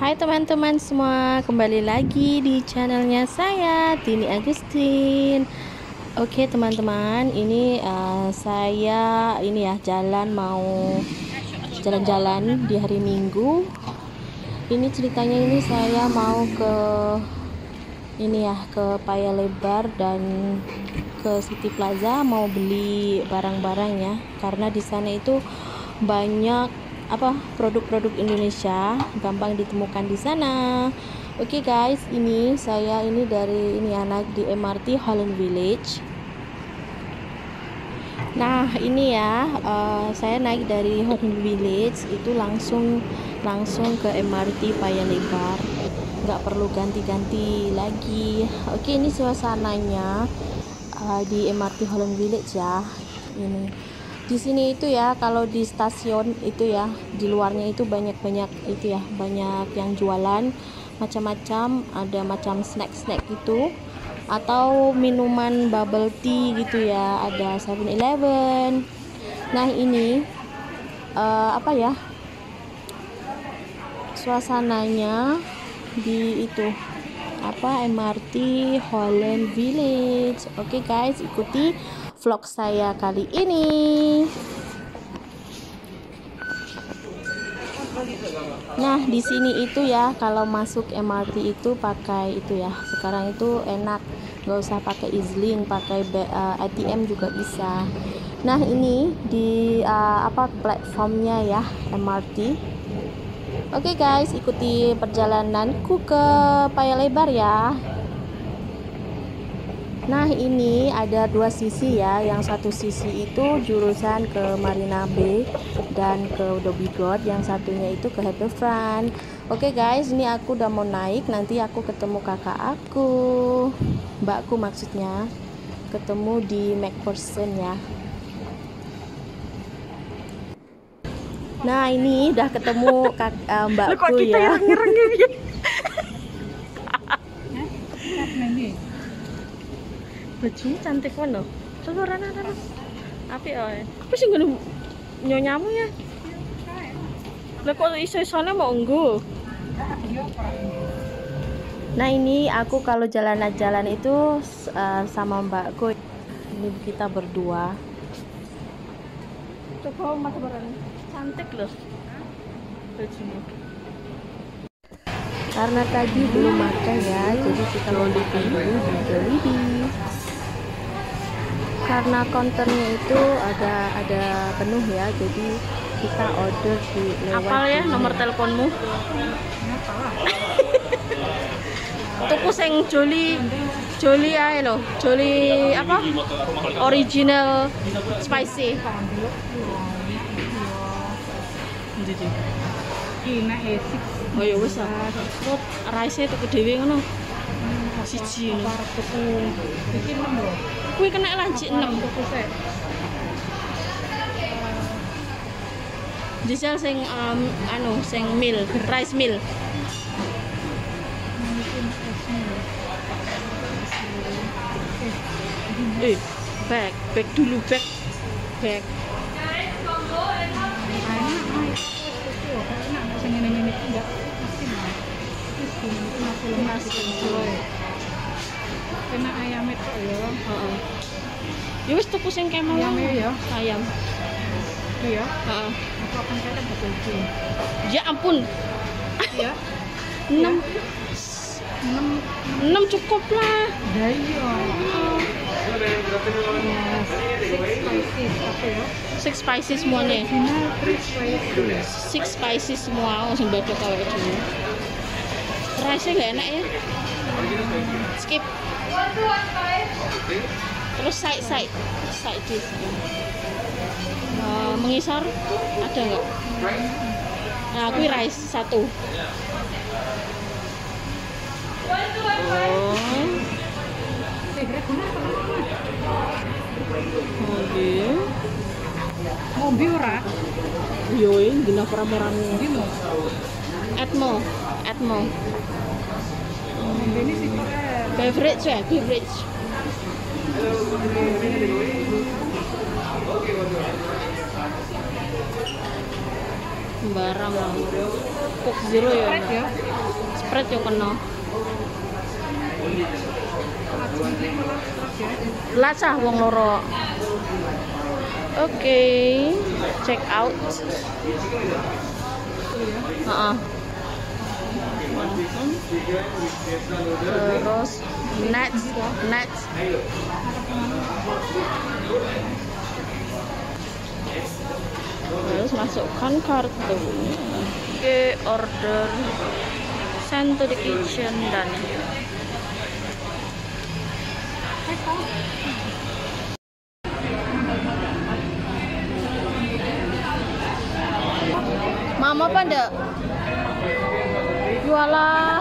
Hai teman-teman semua, kembali lagi di channelnya saya, Tini Agustin. Oke teman-teman, ini saya mau jalan-jalan di hari Minggu. Ini ceritanya, ini saya mau ke ke Paya Lebar dan ke City Plaza, mau beli barang-barang ya, karena di sana itu banyak produk-produk Indonesia gampang ditemukan di sana. Oke guys, ini saya dari naik di MRT Holland Village. Nah ini ya, saya naik dari Holland Village itu langsung ke MRT Paya Lebar, nggak perlu ganti-ganti lagi. Oke, ini suasananya di MRT Holland Village ya. Ini di sini itu ya, kalau di stasiun itu ya, di luarnya itu banyak itu ya, banyak yang jualan macam-macam, ada macam snack gitu, atau minuman bubble tea gitu ya, ada 7-Eleven. Nah ini suasananya di MRT Holland Village. Oke guys, ikuti vlog saya kali ini. Nah di sini itu ya, kalau masuk MRT itu pakai itu ya, sekarang itu enak, nggak usah pakai EZ-Link, pakai ATM juga bisa. Nah ini di platformnya ya, MRT. Oke guys, ikuti perjalananku ke Paya Lebar ya. Nah ini ada dua sisi ya, yang satu sisi itu jurusan ke Marina Bay dan ke Dhoby Ghaut, yang satunya itu ke Harbourfront. Oke guys, ini aku udah mau naik, nanti aku ketemu kakak aku, mbakku maksudnya, ketemu di McPherson ya. Nah ini udah ketemu mbakku ya. Bajunya cantik mana? Coba rana. Api oi. Apa sih ngono nyonyamu ya? Lah kok iso-isone mau nggo? Nah, ini aku kalau jalan-jalan itu sama mbakku. Ini kita berdua. Coba mas barang. Cantik loh bajunya. Karena tadi belum makan ya, jadi kita mau makan dulu di Jollibee. Karena counternya itu ada penuh ya, jadi kita order di lewat. Apal ya nomor teleponmu? Tuku sing Jolly ae lho, Jolly apa? Original spicy. Oh ya wis ah. Kok rice tuku dhewe ngono. Siji ngono. Iki 6 lho. Kuwi kena lanjut 6. Jisel sing sing meal, rice meal. Back dulu. Kena ayam itu ya. Heeh. Ya wis tuku sing kemau ya. Ayam. Itu ya. Heeh. Aku akan kalian betul. Ya ampun. Ya. 6 cukup lah. Ya iya. Six spices semuanya. 6 spices semua, langsung baca kalau itu. Rice-nya nggak enak ya. Skip. Terus side dish. Mengisar ada nggak? Nah, aku rice 1. Mobil ora? Yo, ini genah orang-orangnya. Atmo. Ini sih keren. Beverage. Sembarang lah. Coke Zero ya. Sprite ya. Sprite yo kena. Lacah wong loro. Oke, check out. Heeh. Terus next. Terus masukkan kartu. Oke, order, send to the kitchen, dan Mama apa ndak? Jualah.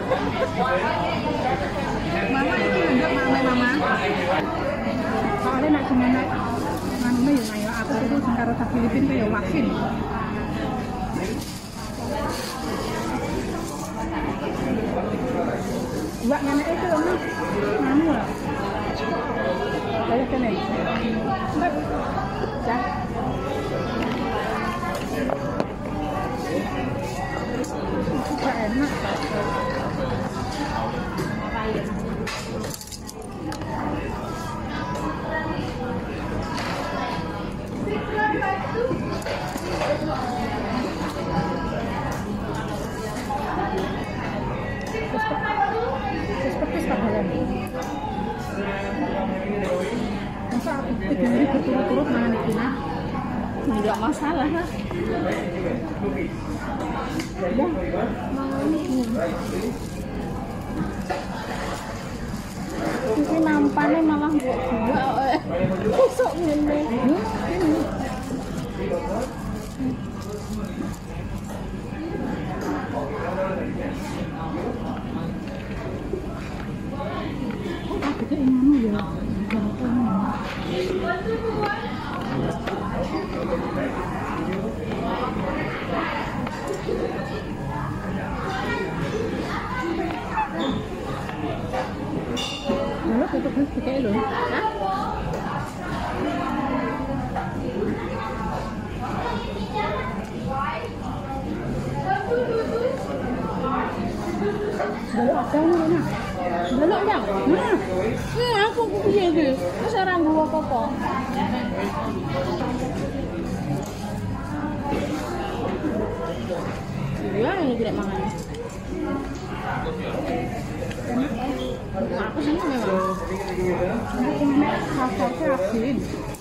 Mama itu enggak mama. Soalnya nak gimana? Anu ya Maya, aku tuh sekarang tak Filipina tuh ya vaksin. Mbak nenek itu ono anu lah. Kayak kene. Mbak. Ya. Gak enak. Seperti sekarang. Masa aku 3 hari berturut-turut mangan iki nah? nggak masalah lah. Ya, mangan iki. Iki nampane malah mbok gua kusuk ngene. Ini. Aku kayak anu ya. Lalu tutup kayak lo. Hah? Lalu apa nih? Delok ya? Aku piye iki? Wis ora nggo apa-apa. Ya, ini tidak makan. Aku seneng memang. Aku nek rasanya asin.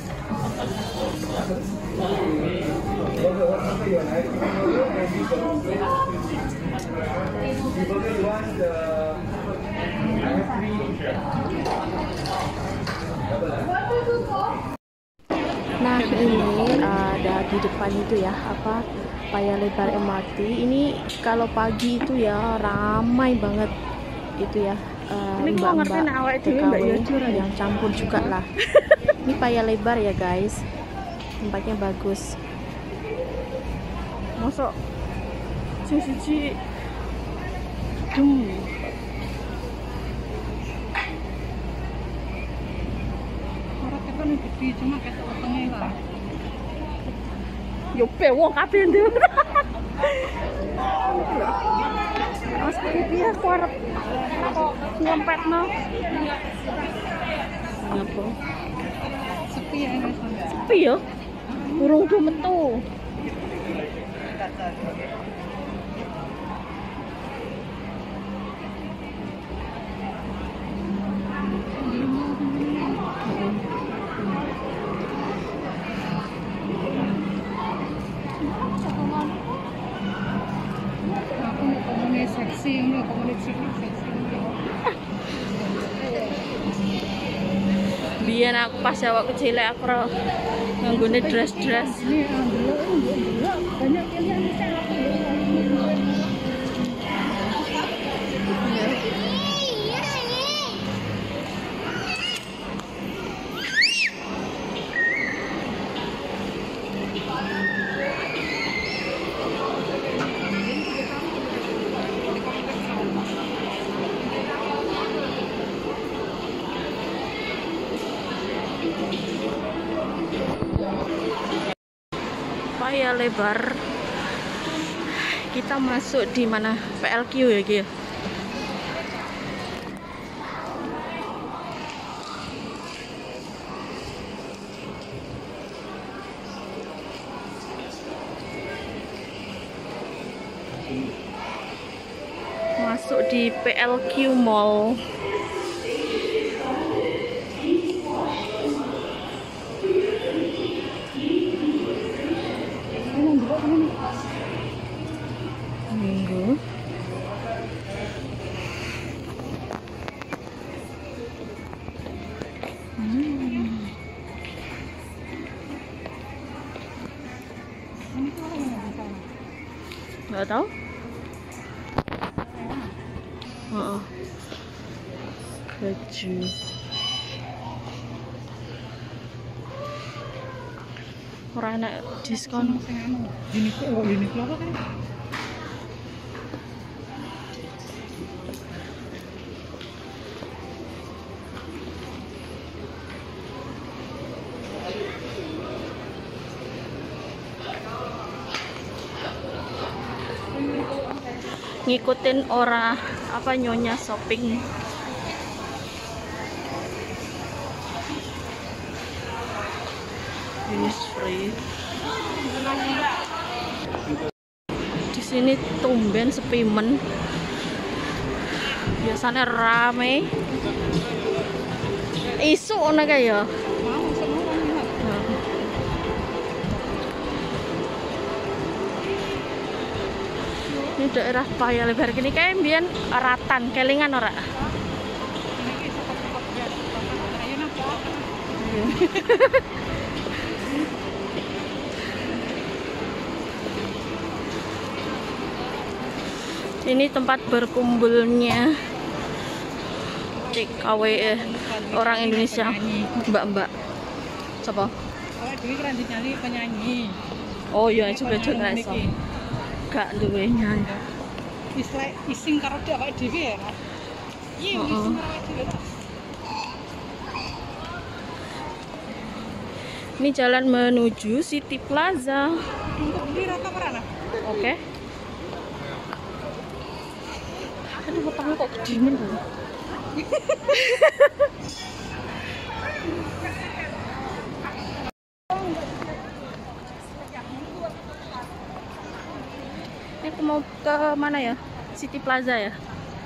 Nah, ini ada di depan itu ya, apa, Paya Lebar MRT. Ini kalau pagi itu ya ramai banget itu ya. Mbak-mbak TKW yang campur juga lah. Ini Paya Lebar ya guys, tempatnya bagus. Masuk siji orang kita nih gede cuma ketok wetenge lah. Yo pe wong kabeh nduk. Mas piye aku arep kok ngompetno. Ngapa? Sepi ya ini. Sepi yo. Burung do metu. Aku mau ngomongin seksi, mau ngomongin seksi. Biyen aku pas awak kecil aku ora nganggone dress-dress. Ini alhamdulillah banyak pilihan di sana. Paya Lebar Kita masuk di mana? PLQ ya, Ki? Masuk di PLQ Mall. Minggu. Nggak tahu. Baju. Ora enak diskon. Uniqlo apa kan? Ngikutin ora apa nyonya shopping. Free. Di sini tumben sepi men. Biasanya rame. Isu ono kae ya. Ini daerah Paya Lebar gini kayak mbiyen Ratan, kelingan ora? Ini tempat berkumpulnya TKW orang Indonesia, mbak-mbak. Coba. Penyanyi. Oh iya juga iso. Gak duwe nyanyi. Ising karo awake dhewe ya. Iya, ising karo awake dhewe. Ini jalan menuju City Plaza. Untuk beli rata perana. Oke. Aduh, otaknya kok gede men. Ini aku mau ke mana ya? City Plaza ya?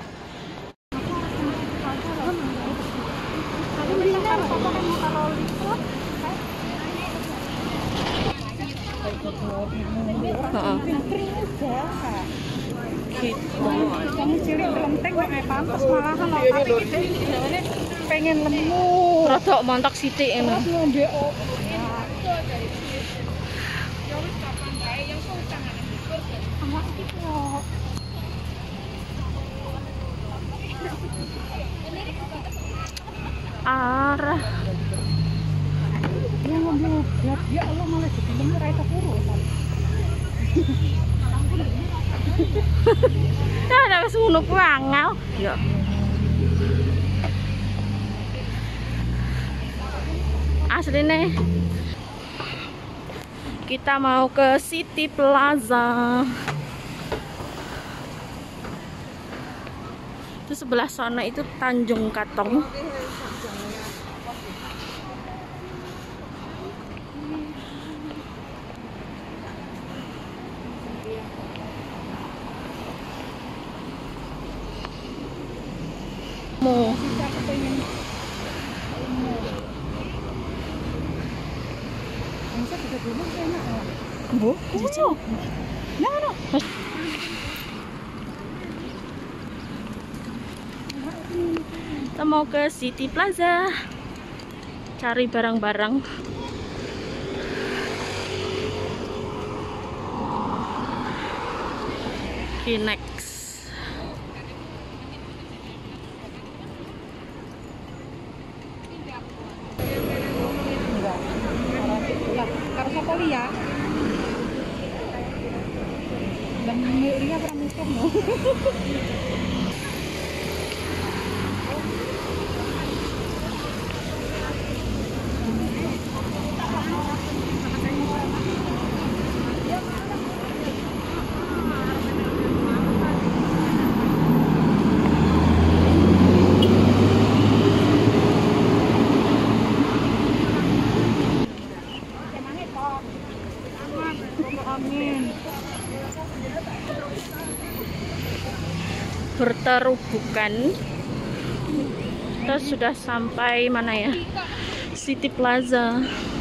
Kamu cilik kelenteng kok pantes malahan loh, tapi kita pengen lemu. Rodok montok sithik ngono. Ngombe opo. Arah. Yang ngombe obat, ya Allah malah jadi lemu ra iso urusan. Ya ada wis ngono kuwi angel. Ya. Asline kita mau ke City Plaza. Itu sebelah sana itu Tanjung Katong. Mau Bu, kita mau ke City Plaza cari barang-barang. Kinex. Karo sapa liya? Dan liya ora mutung no. berterubukkan. Kita sudah sampai mana ya? City Plaza.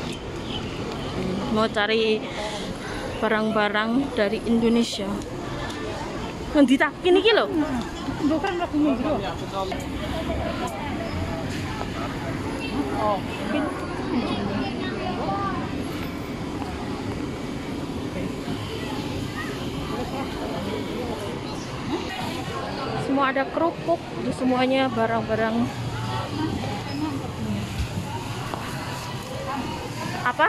Mau cari barang-barang dari Indonesia. Nanti tak kini kilo. Bukan lakunya gitu. Oh, semua ada kerupuk, di semuanya barang-barang apa?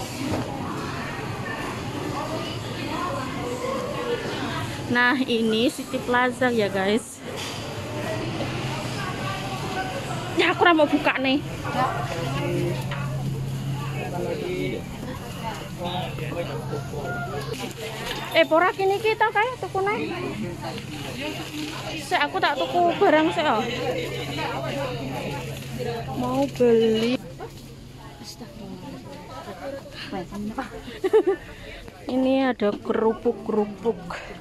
Nah, ini City Plaza ya guys. Ya aku mau buka nih. Pora kini kita kayak tuku nih. Aku tak tuku barang sih. Mau beli. Ini ada kerupuk-kerupuk.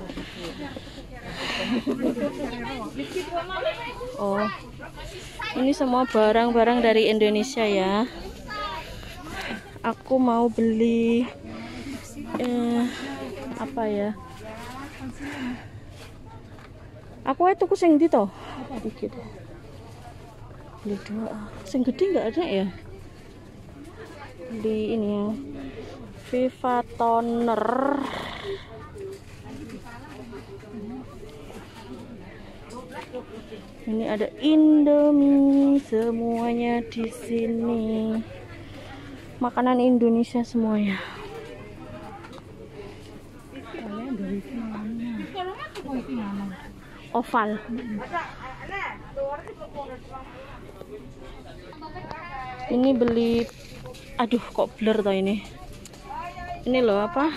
Oh, ini semua barang-barang dari Indonesia ya. Aku mau beli apa ya? Aku tuku sing ndi to? Iki deh. Beli 2. Sing gede nggak ada ya? Beli ini ya. Viva Toner. Ini ada Indomie, semuanya di sini. Makanan Indonesia semuanya. Oval. Ini beli, aduh kok blur toh ini. Ini loh apa?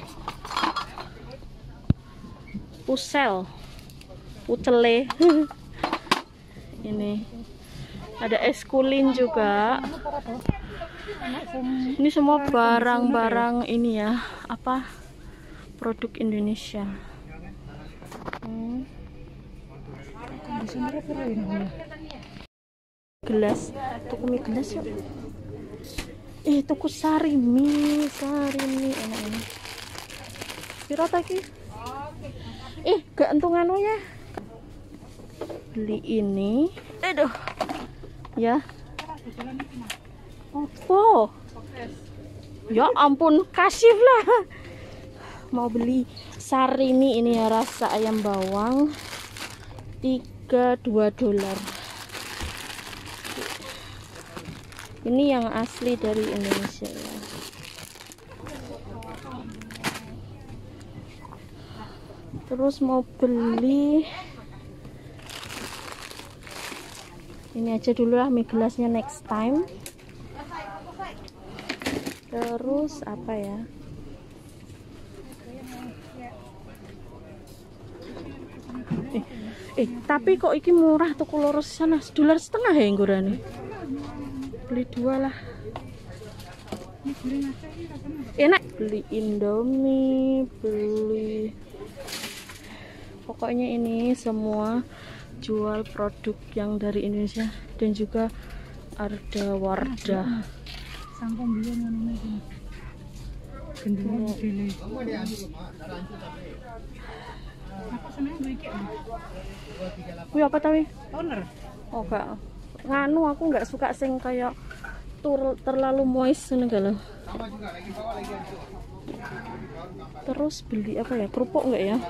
Pucele. Ini ada es kulin juga. Ini semua barang-barang ini ya, apa? Produk Indonesia. Gelas, tuku mie gelas yuk. Tuku sarimi enak ini. Piro ta iki? Gak entunganunya. Beli ini. Aduh. Ya. Apa? Ya ampun, kasih lah. Mau beli sarimi ini ya, rasa ayam bawang. $32. Ini yang asli dari Indonesia ya. Terus mau beli ini aja dulu lah, mie gelasnya next time. Terus apa ya? Tapi kok iki murah, tuku lurus sana $1,5 ya ngurane. Beli 2 lah. Enak. Beli Indomie, beli, pokoknya ini semua jual produk yang dari Indonesia dan juga ada Wardah. Apa tahu? Toner. Oh gak. Nganu aku nggak suka sing kayak terlalu moist segala. Terus beli apa ya? Kerupuk nggak ya?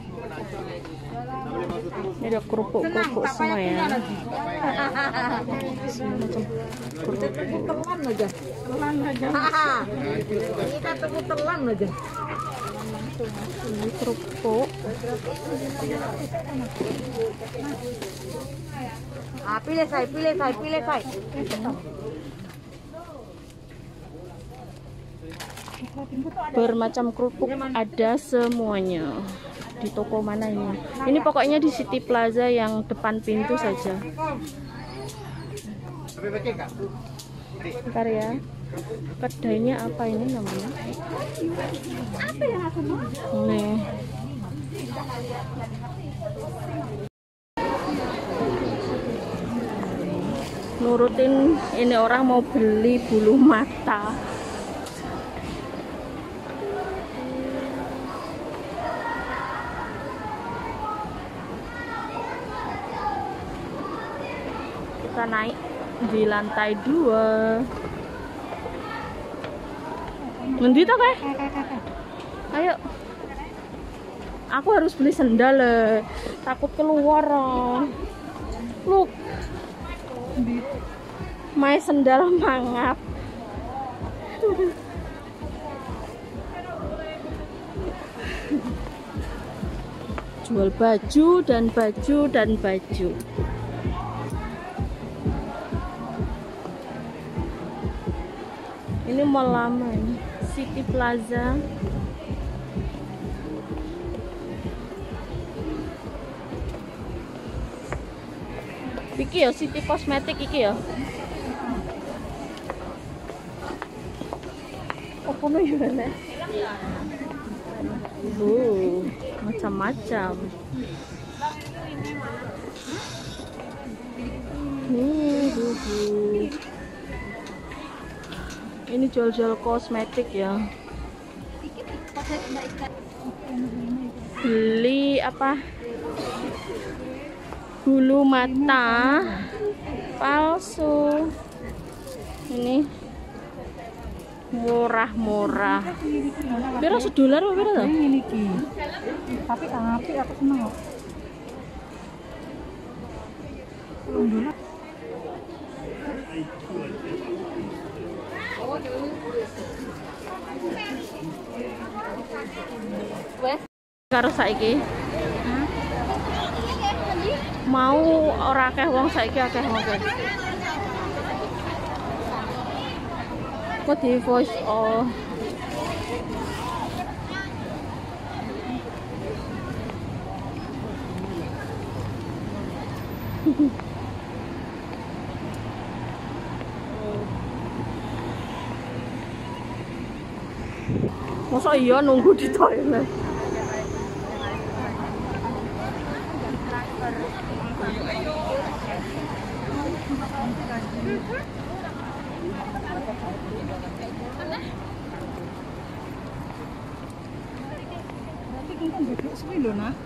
Ini ada kerupuk semua ya. Telan aja. Ini kan telan aja. Ini kerupuk. Pilih saya. Bermacam kerupuk ada semuanya. Di toko mana ini? Ini pokoknya di City Plaza yang depan pintu saja. Bentar ya. Kedainya apa ini namanya? Apa yang aku mau? Nih. nurutin ini orang mau beli bulu mata. Kita naik di lantai 2. Ngendi to kae? Ayo. Aku harus beli sendal, takut keluar. Look. My sendal mangap. Jual baju dan baju dan baju. Ini mall lama ini, City Plaza. Iki ya City Kosmetik iki ya. Apa nih ya? Macam-macam. Ini jual-jual kosmetik ya. Beli apa? Bulu mata palsu. Ini murah-murah. Piro $1 apa piro to? Ini iki. Tapi api aku seneng kok. $10. Karo saiki mau ora akeh wong, saiki akeh wong. Kok di voice masa iya nunggu di toilet. Tapi kan duduk suwi lho, Nak.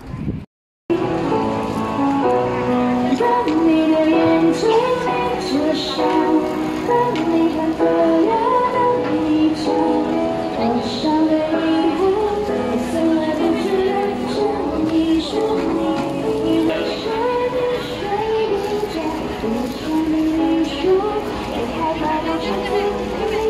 让你的眼睛就像和你看不了的一切，晚上的以后，从来不去认真你说你为谁的睡不着，多想对你说，别害怕的承诺。